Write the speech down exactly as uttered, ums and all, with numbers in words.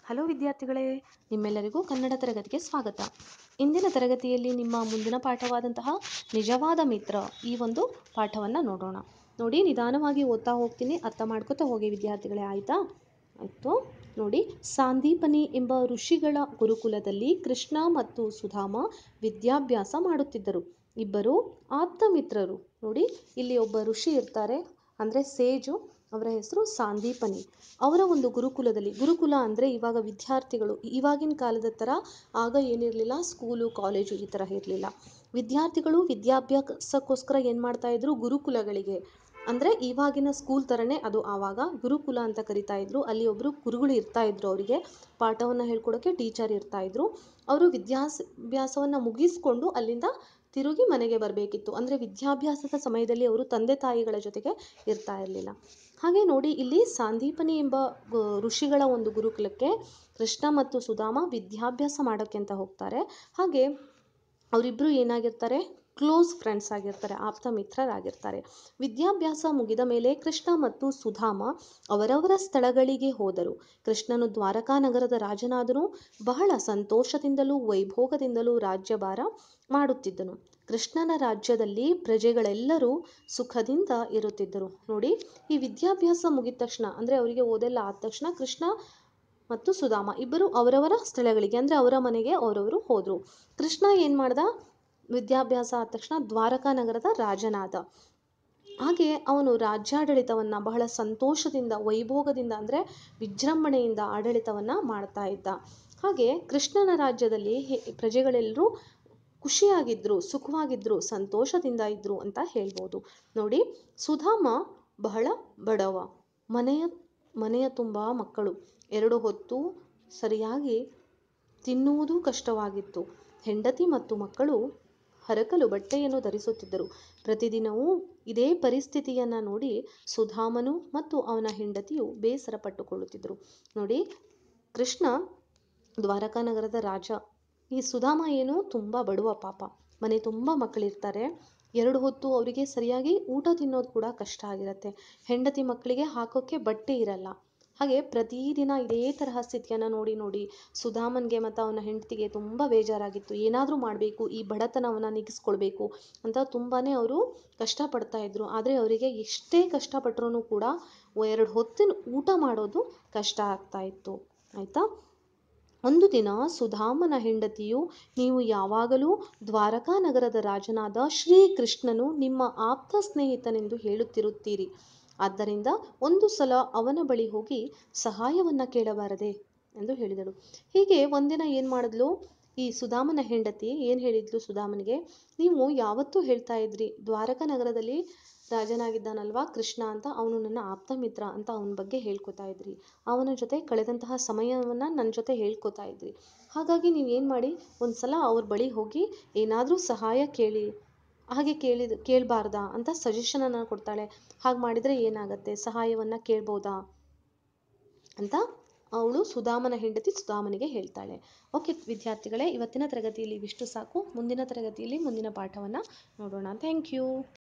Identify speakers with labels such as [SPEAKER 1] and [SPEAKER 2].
[SPEAKER 1] Hello ವಿದ್ಯಾರ್ಥಿಗಳೇ, ನಿಮ್ಮೆಲ್ಲರಿಗೂ ಕನ್ನಡ ತರಗತಿಗೆ ಸ್ವಾಗತ. ಇಂದಿನ ತರಗತಿಯಲ್ಲಿ ನಿಮ್ಮ ಮುಂದಿನ ಪಾಠವಾದಂತಹ ನಿಜವಾದ ಮಿತ್ರ ಈ ಒಂದು ಪಾಠವನ್ನು ನೋಡೋಣ. ನೋಡಿ, ನಿಧಾನವಾಗಿ ಓದ್ತಾ ಹೋಗ್ತೀನಿ, ಅರ್ಥ ಮಾಡ್ಕೋತಾ ಹೋಗಿ ವಿದ್ಯಾರ್ಥಿಗಳೇ, ಆಯಿತಾ? ಆಯಿತು. ನೋಡಿ, ಸಾಂದೀಪನಿ ಎಂಬ ಋಷಿಗಳ ಗುರುಕುಲದಲ್ಲಿ ಕೃಷ್ಣ ಮತ್ತು ಸುಧಾಮ ವಿದ್ಯಾಭ್ಯಾಸ ಮಾಡುತ್ತಿದ್ದರು. ಇಬ್ಬರು ಆಪ್ತ ಮಿತ್ರರು. ನೋಡಿ, ಇಲ್ಲಿ ಒಬ್ಬ ಋಷಿ ಇರ್ತಾರೆ, ಅಂದರೆ ಸೇಜು, ಅವರ ಹೆಸರು ಸಾಂದೀಪನಿ. ಅವರ ಒಂದು ಗುರುಕುಲದಲ್ಲಿ, ಗುರುಕುಲ ಅಂದರೆ ಇವಾಗ ವಿದ್ಯಾರ್ಥಿಗಳು, ಇವಾಗಿನ ಕಾಲದ ಥರ ಆಗ ಏನಿರಲಿಲ್ಲ, ಸ್ಕೂಲು ಕಾಲೇಜು ಈ ಥರ ಇರಲಿಲ್ಲ. ವಿದ್ಯಾರ್ಥಿಗಳು ವಿದ್ಯಾಭ್ಯಾಸಕ್ಕೋಸ್ಕರ ಏನು ಮಾಡ್ತಾಯಿದ್ರು, ಗುರುಕುಲಗಳಿಗೆ, ಅಂದರೆ ಇವಾಗಿನ ಸ್ಕೂಲ್ ಥರನೇ ಅದು ಆವಾಗ ಗುರುಕುಲ ಅಂತ ಕರಿತಾ ಇದ್ರು. ಅಲ್ಲಿ ಒಬ್ಬರು ಗುರುಗಳು ಇರ್ತಾ ಇದ್ರು, ಅವರಿಗೆ ಪಾಠವನ್ನು ಹೇಳ್ಕೊಡೋಕ್ಕೆ ಟೀಚರ್ ಇರ್ತಾ ಇದ್ರು. ಅವರು ವಿದ್ಯಾಭ್ಯಾಸವನ್ನು ಮುಗಿಸ್ಕೊಂಡು ಅಲ್ಲಿಂದ ತಿರುಗಿ ಮನೆಗೆ ಬರಬೇಕಿತ್ತು. ಅಂದರೆ ವಿದ್ಯಾಭ್ಯಾಸದ ಸಮಯದಲ್ಲಿ ಅವರು ತಂದೆ ತಾಯಿಗಳ ಜೊತೆಗೆ ಇರ್ತಾ ಇರಲಿಲ್ಲ. ಹಾಗೆ ನೋಡಿ, ಇಲ್ಲಿ ಸಾಂದೀಪನಿ ಎಂಬ ಋಷಿಗಳ ಒಂದು ಗುರುಕುಲಕ್ಕೆ ಕೃಷ್ಣ ಮತ್ತು ಸುಧಾಮ ವಿದ್ಯಾಭ್ಯಾಸ ಮಾಡೋಕ್ಕೆ ಅಂತ ಹೋಗ್ತಾರೆ. ಹಾಗೆ ಅವರಿಬ್ಬರು ಏನಾಗಿರ್ತಾರೆ, ಕ್ಲೋಸ್ ಫ್ರೆಂಡ್ಸ್ ಆಗಿರ್ತಾರೆ, ಆಪ್ತ ಮಿತ್ರರಾಗಿರ್ತಾರೆ. ವಿದ್ಯಾಭ್ಯಾಸ ಮುಗಿದ ಮೇಲೆ ಕೃಷ್ಣ ಮತ್ತು ಸುಧಾಮ ಅವರವರ ಸ್ಥಳಗಳಿಗೆ ಹೋದರು. ಕೃಷ್ಣನು ದ್ವಾರಕಾ ನಗರದ ರಾಜನಾದನು. ಬಹಳ ಸಂತೋಷದಿಂದಲೂ ವೈಭೋಗದಿಂದಲೂ ರಾಜ್ಯಭಾರ ಮಾಡುತ್ತಿದ್ದನು. ಕೃಷ್ಣನ ರಾಜ್ಯದಲ್ಲಿ ಪ್ರಜೆಗಳೆಲ್ಲರೂ ಸುಖದಿಂದ ಇರುತ್ತಿದ್ದರು. ನೋಡಿ, ಈ ವಿದ್ಯಾಭ್ಯಾಸ ಮುಗಿದ ತಕ್ಷಣ, ಅಂದರೆ ಅವರಿಗೆ ಓದೆಲ್ಲ ಆದ ತಕ್ಷಣ ಕೃಷ್ಣ ಮತ್ತು ಸುಧಾಮ ಇಬ್ಬರು ಅವರವರ ಸ್ಥಳಗಳಿಗೆ, ಅಂದರೆ ಅವರ ಮನೆಗೆ ಅವರವರು ಹೋದರು. ಕೃಷ್ಣ ಏನು ಮಾಡ್ದ, ವಿದ್ಯಾಭ್ಯಾಸ ಆದ ತಕ್ಷಣ ದ್ವಾರಕಾ ನಗರದ ರಾಜನಾದ. ಹಾಗೆ ಅವನು ರಾಜ್ಯಾಡಳಿತವನ್ನು ಬಹಳ ಸಂತೋಷದಿಂದ, ವೈಭೋಗದಿಂದ, ಅಂದರೆ ವಿಜೃಂಭಣೆಯಿಂದ ಆಡಳಿತವನ್ನು ಮಾಡ್ತಾ ಇದ್ದ. ಹಾಗೆ ಕೃಷ್ಣನ ರಾಜ್ಯದಲ್ಲಿ ಪ್ರಜೆಗಳೆಲ್ಲರೂ ಖುಷಿಯಾಗಿದ್ದರು, ಸುಖವಾಗಿದ್ದರು, ಸಂತೋಷದಿಂದ ಇದ್ದರು ಅಂತ ಹೇಳ್ಬೋದು. ನೋಡಿ, ಸುಧಾಮ ಬಹಳ ಬಡವ, ಮನೆಯ ಮನೆಯ ತುಂಬ ಮಕ್ಕಳು, ಎರಡು ಹೊತ್ತು ಸರಿಯಾಗಿ ತಿನ್ನುವುದು ಕಷ್ಟವಾಗಿತ್ತು. ಹೆಂಡತಿ ಮತ್ತು ಮಕ್ಕಳು ಹರಕಲು ಬಟ್ಟೆಯನ್ನು ಧರಿಸುತ್ತಿದ್ದರು. ಪ್ರತಿದಿನವೂ ಇದೇ ಪರಿಸ್ಥಿತಿಯನ್ನು ನೋಡಿ ಸುಧಾಮನು ಮತ್ತು ಅವನ ಹೆಂಡತಿಯು ಬೇಸರ ಪಟ್ಟುಕೊಳ್ಳುತ್ತಿದ್ದರು. ನೋಡಿ, ಕೃಷ್ಣ ದ್ವಾರಕಾ ನಗರದ ರಾಜ, ಈ ಸುಧಾಮ ಏನು ತುಂಬ ಬಡವ ಪಾಪ, ಮನೆ ತುಂಬ ಮಕ್ಕಳಿರ್ತಾರೆ, ಎರಡು ಹೊತ್ತು ಅವರಿಗೆ ಸರಿಯಾಗಿ ಊಟ ತಿನ್ನೋದು ಕೂಡ ಕಷ್ಟ ಆಗಿರುತ್ತೆ. ಹೆಂಡತಿ ಮಕ್ಕಳಿಗೆ ಹಾಕೋಕ್ಕೆ ಬಟ್ಟೆ ಇರಲ್ಲ. ಹಾಗೆ ಪ್ರತಿದಿನ ಇದೇ ತರಹ ಸ್ಥಿತಿಯನ್ನು ನೋಡಿ ನೋಡಿ ಸುಧಾಮನ್ಗೆ ಮತ್ತು ಅವನ ಹೆಂಡತಿಗೆ ತುಂಬ ಬೇಜಾರಾಗಿತ್ತು. ಏನಾದರೂ ಮಾಡಬೇಕು, ಈ ಬಡತನವನ್ನು ನೀಗಿಸ್ಕೊಳ್ಬೇಕು ಅಂತ ತುಂಬಾ ಅವರು ಕಷ್ಟಪಡ್ತಾ ಇದ್ರು. ಆದರೆ ಅವರಿಗೆ ಎಷ್ಟೇ ಕಷ್ಟಪಟ್ಟರೂ ಕೂಡ ಎರಡು ಹೊತ್ತಿನ ಊಟ ಮಾಡೋದು ಕಷ್ಟ ಆಗ್ತಾ ಇತ್ತು. ಆಯಿತಾ? ಒಂದು ದಿನ ಸುಧಾಮನ ಹೆಂಡತಿಯು, ನೀವು ಯಾವಾಗಲೂ ದ್ವಾರಕಾ ನಗರದ ರಾಜನಾದ ಶ್ರೀಕೃಷ್ಣನು ನಿಮ್ಮ ಆಪ್ತ ಸ್ನೇಹಿತನೆಂದು ಹೇಳುತ್ತಿರುತ್ತೀರಿ. ಆದ್ದರಿಂದ ಒಂದು ಸಲ ಅವನ ಬಳಿ ಹೋಗಿ ಸಹಾಯವನ್ನು ಕೇಳಬಾರದೆ ಎಂದು ಹೇಳಿದಳು. ಹೀಗೆ ಒಂದಿನ ಏನು ಮಾಡಿದ್ಲು, ಈ ಸುಧಾಮನ ಹೆಂಡತಿ ಏನು ಹೇಳಿದ್ಲು ಸುಧಾಮನಿಗೆ, ನೀವು ಯಾವತ್ತೂ ಹೇಳ್ತಾ ಇದ್ರಿ ದ್ವಾರಕಾ ನಗರದಲ್ಲಿ ರಾಜನಾಗಿದ್ದಾನಲ್ವಾ ಕೃಷ್ಣ ಅಂತ, ಅವನು ನನ್ನ ಆಪ್ತ ಮಿತ್ರ ಅಂತ ಅವನ ಬಗ್ಗೆ ಹೇಳ್ಕೊತಾ ಇದ್ರಿ, ಅವನ ಜೊತೆ ಕಳೆದಂತಹ ಸಮಯವನ್ನು ನನ್ನ ಜೊತೆ ಹೇಳ್ಕೊತಾ ಇದ್ರಿ. ಹಾಗಾಗಿ ನೀವು ಏನು ಮಾಡಿ, ಒಂದು ಸಲ ಅವ್ರ ಬಳಿ ಹೋಗಿ ಏನಾದರೂ ಸಹಾಯ ಕೇಳಿ, ಹಾಗೆ ಕೇಳಿದ ಕೇಳಬಾರ್ದಾ ಅಂತ ಸಜೆಷನನ್ನು ಕೊಡ್ತಾಳೆ. ಹಾಗೆ ಮಾಡಿದರೆ ಏನಾಗುತ್ತೆ, ಸಹಾಯವನ್ನು ಕೇಳ್ಬೋದಾ ಅಂತ ಅವಳು ಸುಧಾಮನ ಹೆಂಡತಿ ಸುಧಾಮನಿಗೆ ಹೇಳ್ತಾಳೆ. ಓಕೆ ವಿದ್ಯಾರ್ಥಿಗಳೇ, ಇವತ್ತಿನ ತರಗತಿಯಲ್ಲಿ ಇವಿಷ್ಟು ಸಾಕು. ಮುಂದಿನ ತರಗತಿಯಲ್ಲಿ ಮುಂದಿನ ಪಾಠವನ್ನು ನೋಡೋಣ. Thank you.